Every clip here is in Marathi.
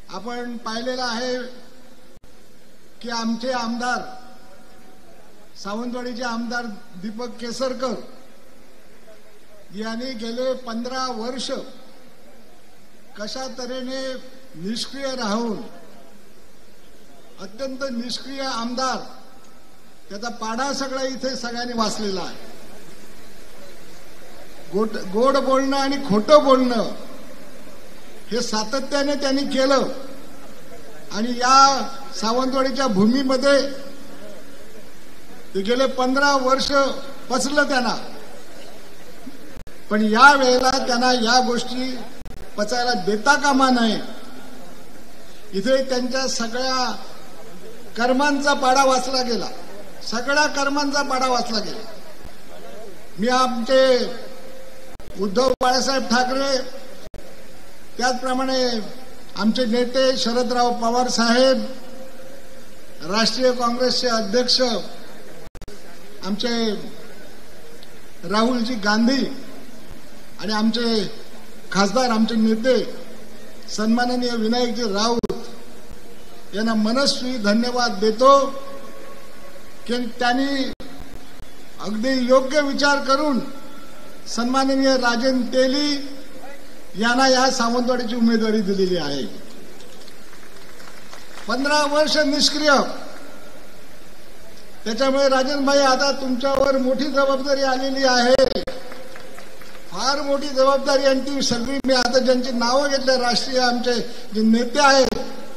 आपण पाहिलेलं आहे की आमचे आमदार सावंतवाडीचे आमदार दीपक केसरकर यांनी गेले 15 वर्ष कशा तऱ्हेने निष्क्रिय राहून अत्यंत निष्क्रिय आमदार त्याचा पाढा सगळा इथे सगळ्यांनी वाचलेला आहे। गोड बोलणं आणि खोटं बोलणं हे सातत्याने त्यांनी केलं आणि या सावंतवाडीच्या भूमीमध्ये ते गेले 15 वर्ष पचलं त्यांना, पण या वेळेला त्यांना या गोष्टी पचायला देता कामा नये। इथे त्यांच्या सगळ्या कर्मांचा पाढा वाचला गेला, सगळ्या कर्मांचा पाढा वाचला गेला। मी आमचे उद्धव बाळासाहेब ठाकरे त्याचप्रमाणे आमचे नेते शरदराव पवार साहेब, राष्ट्रीय काँग्रेसचे अध्यक्ष आमचे राहुलजी गांधी आणि आमचे खासदार आमचे नेते सन्माननीय विनायकजी राऊत यांना मनस्वी धन्यवाद देतो की त्यांनी अगदी योग्य विचार करून सन्माननीय राजन तेली यांना या सावंतवाडीची उमेदवारी दिलेली आहे। 15 वर्ष निष्क्रिय, त्याच्यामुळे राजन भाई आता तुमच्यावर मोठी जबाबदारी आलेली आहे, फार मोठी जबाबदारी। आणि ती सगळी मी आता ज्यांची नावं घेतले राष्ट्रीय आमचे जे नेते आहेत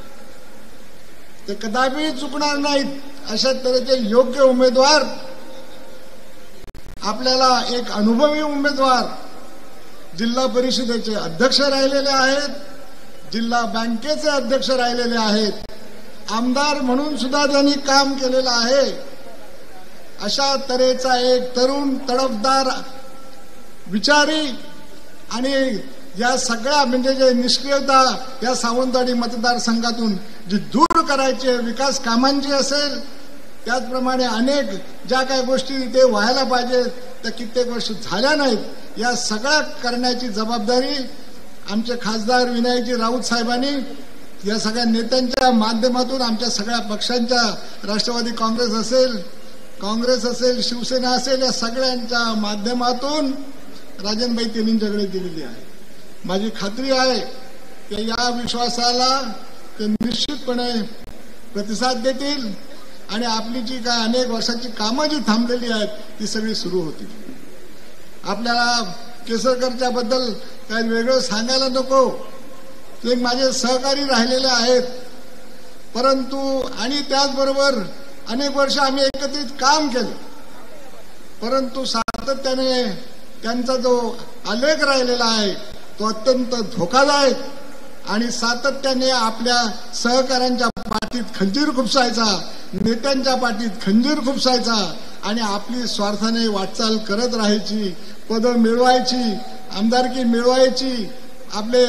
ते कदापि चुकणार नाहीत। अशा तऱ्हेचे योग्य उमेदवार आपल्याला, एक अनुभवी उमेदवार जिल्हा परिषदेचे अध्यक्ष राहिलेले आहेत, जिल्हा बँकेचे अध्यक्ष राहिलेले आहेत, आमदार म्हणून सुद्धा त्यांनी काम केलेलं आहे। अशा तऱ्हेचा एक तरुण तडफदार विचारी आणि या सगळ्या म्हणजे जे निष्क्रियता या सावंतवाडी मतदारसंघातून जी दूर करायची विकास कामांची असेल, त्याचप्रमाणे अनेक ज्या काही गोष्टी ते व्हायला पाहिजे त्या कित्येक वर्ष झाल्या नाहीत, या सगळ्या करण्याची जबाबदारी आमचे खासदार विनायकजी राऊत साहेबांनी या सगळ्या नेत्यांच्या माध्यमातून आमच्या सगळ्या पक्षांच्या, राष्ट्रवादी काँग्रेस असेल शिवसेना असेल, या सगळ्यांच्या माध्यमातून राजनभाई तेलींच्याकडे दिलेली आहे। माझी खात्री आहे की या विश्वासाला ते निश्चितपणे प्रतिसाद देतील आणि आपली जी काय अनेक वर्षाची कामं जी थांबलेली आहेत ती सगळी सुरू होतील। आपल्याला केसरकरच्या बद्दल काही वेगळं सांगायला नको, ते माझे सहकारी राहिलेले आहेत, परंतु आणि त्याचबरोबर अनेक वर्ष आम्ही एकत्रित काम केलं, परंतु सातत्याने त्यांचा जो आलेख राहिलेला आहे तो अत्यंत धोकादायक आणि सातत्याने आपल्या सहकाऱ्यांच्या पाठीत खंजीर खुपसायचा, नेत्यांच्या पाठीत खंजीर खुपसायचा आणि आपली स्वार्थाने वाटचाल करत राहायची, पदं मिळवायची, आमदारकी मिळवायची, आपले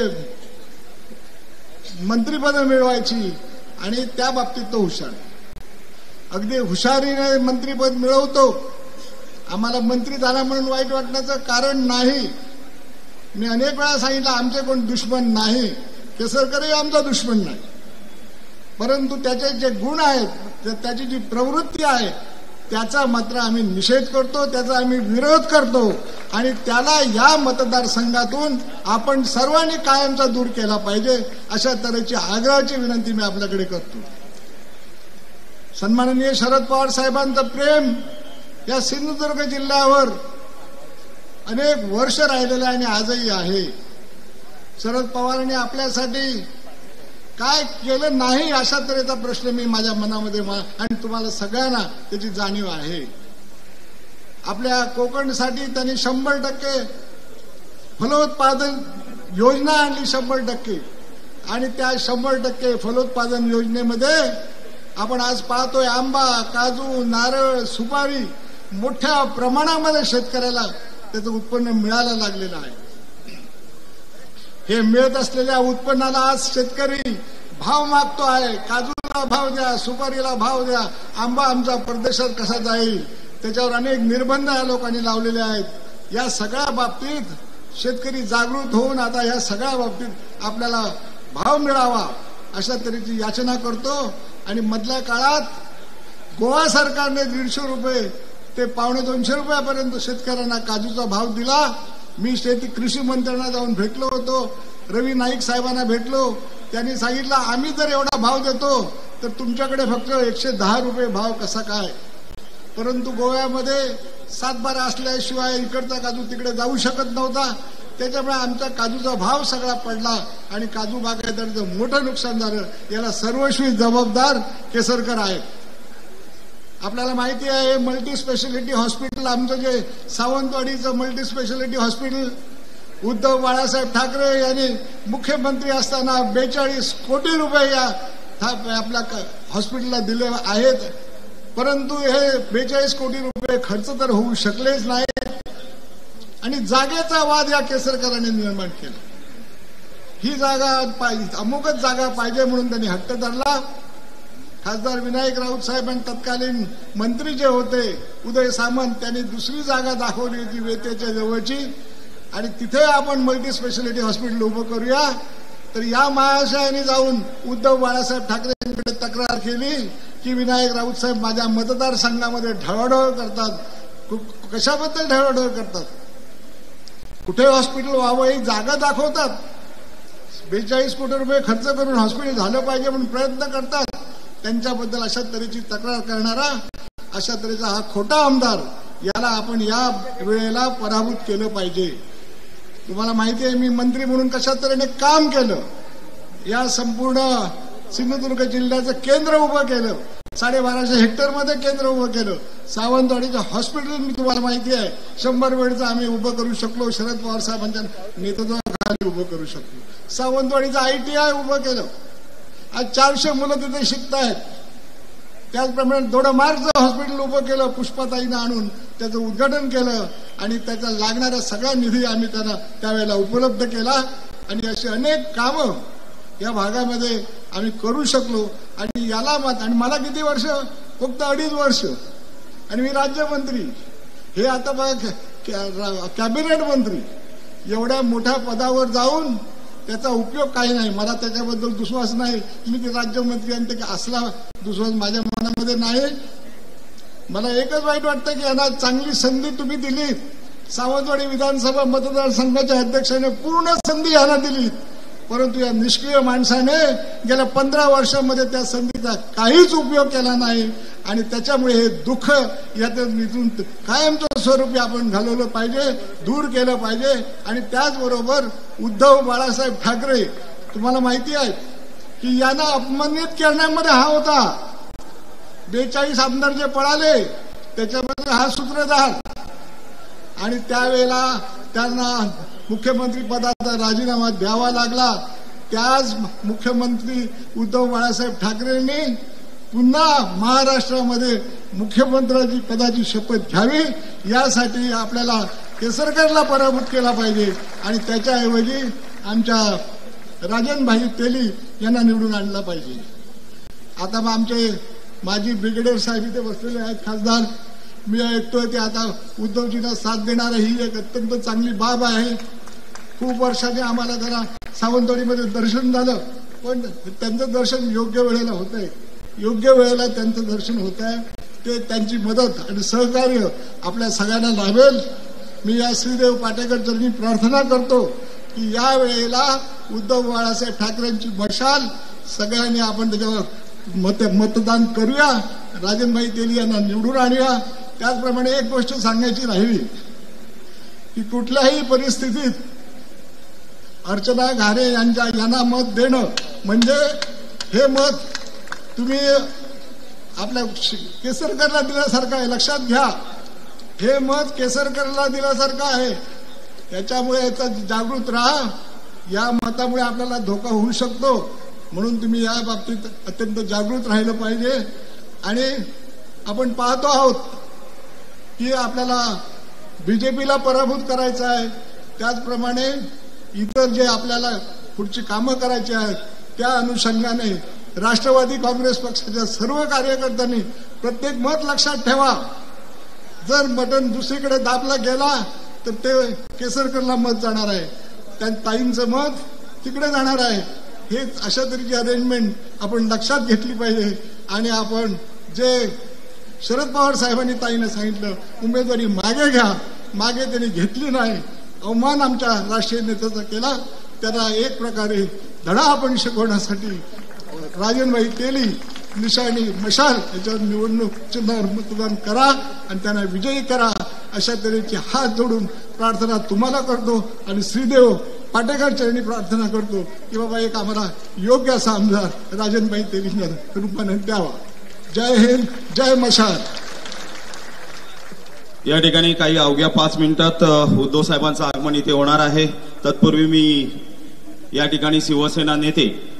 मंत्रिपदं मिळवायची आणि त्या बाबतीत तो हुशार, अगदी हुशारीने मंत्रिपद मिळवतो। आम्हाला मंत्री झाला म्हणून वाईट वाटण्याचं कारण नाही। मी अनेक वेळा सांगितलं आमचे कोण दुश्मन नाही, केसरकरही आमचा दुश्मन नाही, परंतु त्याचे जे गुण आहेत, त्याची जी प्रवृत्ती आहे त्याचा मात्र आम्ही निषेध करतो, त्याचा आम्ही विरोध करतो आणि त्याला या मतदारसंघातून आपण सर्वांनी कायमचा दूर केला पाहिजे, अशा तऱ्हेची आग्रहाची विनंती मी आपल्याकडे करतो। सन्माननीय शरद पवार साहेबांचं प्रेम या सिंधुदुर्ग जिल्ह्यावर अनेक वर्ष राहिलेलं आणि आजही आहे। शरद पवारांनी आपल्यासाठी काय केलं नाही अशा तऱ्हेचा प्रश्न मी माझ्या मनामध्ये आणि तुम्हाला सगळ्यांना त्याची जाणीव आहे। आपल्या कोकणसाठी त्यांनी 100% फलोत्पादन योजना आणली, 100%, आणि त्या 100% फलोत्पादन योजनेमध्ये आपण आज पाहतोय आंबा, काजू, नारळ, सुपारी मोठ्या प्रमाणामध्ये शेतकऱ्याला त्याचं उत्पन्न मिळायला लागलेलं आहे। हे मिळत असलेल्या उत्पन्नाला आज शेतकरी भाव मागतो आहे, काजूला भाव द्या, सुपारीला भाव द्या, आंबा आमचा परदेशात कसा जाईल, त्याच्यावर अनेक निर्बंध या लोकांनी लावलेले आहेत। या सगळ्या बाबतीत शेतकरी जागृत होऊन आता या सगळ्या बाबतीत आपल्याला भाव मिळावा अशा तऱ्हेची याचना करतो। आणि मधल्या काळात गोवा सरकारने 150 रुपये ते 150 रुपयापर्यंत शेतकऱ्यांना काजूचा भाव दिला। मी कृषी मंत्र्यांना जाऊन भेटलो होतो, रवी नाईक साहेबांना भेटलो, त्यांनी सांगितलं आम्ही जर एवढा भाव देतो तर तुमच्याकडे फक्त 110 रुपये भाव कसा काय। परंतु गोव्यामध्ये 7/12 असल्याशिवाय इकडचा काजू तिकडे जाऊ शकत नव्हता, त्याच्यामुळे आमचा काजूचा भाव सगळा पडला आणि काजू बागायतदारांचं मोठं नुकसान झालं। याला सर्वस्वी जबाबदार केसरकर आहेत। आपल्याला माहिती आहे मल्टी स्पेशालिटी हॉस्पिटल, आमचं जे सावंतवाडीचं multi speciality hospital Uddhav Balasaheb Thackeray यांनी मुख्यमंत्री असताना 42 कोटी रुपये या आपल्या हॉस्पिटलला दिले आहेत। परंतु हे 42 कोटी रुपये खर्च तर होऊ शकलेच नाही आणि जागेचा वाद या केसरकरांनी निर्माण केला। ही जागा अमुकच जागा पाहिजे म्हणून त्यांनी हट्ट धरला। खासदार विनायक राऊत साहेब आणि तत्कालीन मंत्री जे होते उदय सामंत त्यांनी दुसरी जागा दाखवली होती वेतेच्या जवळची आणि तिथे आपण मल्टी स्पेशालिटी हॉस्पिटल उभं करूया। तर या महाशयाने जाऊन उद्धव बाळासाहेब ठाकरे यांच्याकडे तक्रार केली की विनायक राऊत साहेब माझ्या मतदारसंघामध्ये ढवळढवळ करतात। कशाबद्दल ढवळढवळ करतात? कुठे हॉस्पिटल व्हावं ही जागा दाखवतात, 42 कोटी रुपये खर्च करून हॉस्पिटल झालं पाहिजे म्हणून प्रयत्न करतात। त्यांच्याबद्दल अशा तऱ्हेची तक्रार करणारा, अशा तऱ्हेचा हा खोटा आमदार, याला आपण या वेळेला पराभूत केलं पाहिजे। तुम्हाला माहिती आहे मी मंत्री म्हणून कशा तऱ्हेने काम केलं, या संपूर्ण सिंधुदुर्ग जिल्ह्याचं केंद्र उभं केलं, 1250 हेक्टरमध्ये केंद्र उभं केलं। सावंतवाडीचं हॉस्पिटल मी तुम्हाला माहिती आहे 100 बेडचं आम्ही उभं करू शकलो, शरद पवार साहेबांच्या नेतृत्वाखाली उभं करू शकलो। सावंतवाडीचं ITI उभं केलं, आज 400 मुलं तिथे शिकतायत। त्याचप्रमाणे दोडमार्गचं हॉस्पिटल उभं केलं, पुष्पाताईनं आणून त्याचं उद्घाटन केलं आणि त्याचा लागणारा सगळा निधी आम्ही त्यांना त्यावेळेला उपलब्ध केला आणि अशी अनेक कामं या भागामध्ये आम्ही करू शकलो। आणि याला आणि मला किती वर्ष? फक्त 2.5 वर्ष आणि मी राज्यमंत्री, हे आता बघा कॅबिनेट मंत्री, एवढ्या मोठ्या पदावर जाऊन त्याचा उपयोग काही नाही। मला त्याच्याबद्दल विश्वास नाही, मी ते राज्यमंत्री आणि ते असला विश्वास माझ्या मनामध्ये नाही। मला एकच वाईट वाटतं की यांना चांगली संधी तुम्ही दिली, सावंतवाडी विधानसभा मतदारसंघाच्या अध्यक्षाने पूर्ण संधी यांना दिली, परंतु या निष्क्रिय माणसाने गेल्या 15 वर्षांमध्ये त्या संधीचा काहीच उपयोग केला नाही आणि त्याच्यामुळे हे दुःख यातून कायमचं स्वरूपी आपण घालवलं पाहिजे, दूर केलं पाहिजे। आणि त्याचबरोबर उद्धव बाळासाहेब ठाकरे, तुम्हाला माहिती आहे की यांना अपमानित करण्यामध्ये हा होता। 42 आमदार जे पळाले त्याच्यामध्ये हा सूत्रधार आणि त्यावेळेला त्यांना मुख्यमंत्री पदाचा राजीनामा द्यावा लागला। त्याच मुख्यमंत्री उद्धव बाळासाहेब ठाकरेंनी पुन्हा महाराष्ट्रामध्ये मुख्यमंत्र्याची पदाची शपथ घ्यावी, यासाठी आपल्याला केसरकरला पराभूत केला पाहिजे आणि त्याच्याऐवजी आमच्या राजनभाई तेली यांना निवडून आणला पाहिजे। आता मग आमचे माजी ब्रिगेडियर साहेब इथे बसलेले आहेत खासदार, मी ऐकतोय ते आता उद्धवजींना साथ देणार ही एक अत्यंत चांगली बाब आहे। खूप वर्षाने आम्हाला जरा सावंतवाडीमध्ये दर्शन झालं, पण त्यांचं दर्शन योग्य वेळेला होत आहे, योग्य वेळेला त्यांचं दर्शन होत आहे। ते त्यांची मदत आणि सहकार्य आपल्या सगळ्यांना लाभेल। मी या श्रीदेव पाटेकर चरणी प्रार्थना करतो की या वेळेला उद्धव बाळासाहेब ठाकरेंची मशाल सगळ्यांनी आपण त्याच्यावर मतदान करूया, राजनभाई तेली यांना निवडून आणूया। त्याचप्रमाणे एक गोष्ट सांगायची राहिली की कुठल्याही परिस्थितीत अर्चना घारे यांना मत देणं म्हणजे हे मत तुम्ही आपल्या केसरकरला दिल्यासारखं आहे, लक्षात घ्या। हे मत केसरकरला दिल्यासारखं आहे, त्याच्यामुळे याचा जागृत राहा। या मतामुळे आपल्याला धोका होऊ शकतो, म्हणून तुम्ही या बाबतीत अत्यंत जागृत राहिलं पाहिजे। आणि आपण पाहतो आहोत की आपल्याला बीजेपीला पराभूत करायचं आहे, त्याचप्रमाणे इतर जे आपल्याला पुढची कामं करायची आहेत त्या अनुषंगाने राष्ट्रवादी काँग्रेस पक्षाच्या सर्व कार्यकर्त्यांनी प्रत्येक मत लक्षात ठेवा। जर बटन दुसरीकडे दाबला गेला तर ते केसरकरला मत जाणार आहे, त्या ताईंचं मत तिकडे जाणार आहे। हेच अशा तऱ्हेची अरेंजमेंट आपण लक्षात घेतली पाहिजे. आणि आपण जे शरद पवार साहेबांनी ताईनं सांगितलं उमेदवारी मागे घ्या, मागे त्यांनी घेतली नाही, अवमान आमच्या राष्ट्रीय नेत्याचा केला. त्यांना एक प्रकारे धडा आपण शिकवण्यासाठी राजनबाई तेली निशाणी मशाल याच्यावर निवडणूक चिन्हावर मतदान करा आणि त्यांना विजयी करा. अशा तऱ्हेची हात जोडून प्रार्थना तुम्हाला करतो आणि श्रीदेव पाटेकर चरणी प्रार्थना करतो की बाबा एक आम्हाला योग्य असा आमदार राजनबाई तेलींच्या रूपाने द्यावा. जय हिंद, जय मशाल. या ठिकाणी काही अवघ्या 5 मिनिटात उद्धव साहेबांचं आगमन इथे होणार आहे. तत्पूर्वी मी या ठिकाणी शिवसेना नेते